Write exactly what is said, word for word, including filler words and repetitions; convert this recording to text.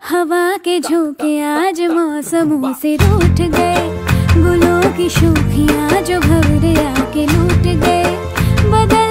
हवा के झोंके आज मौसमों से रूठ गए, गुलों की शोखियाँ जो भंवरे आके लूट गए। बदल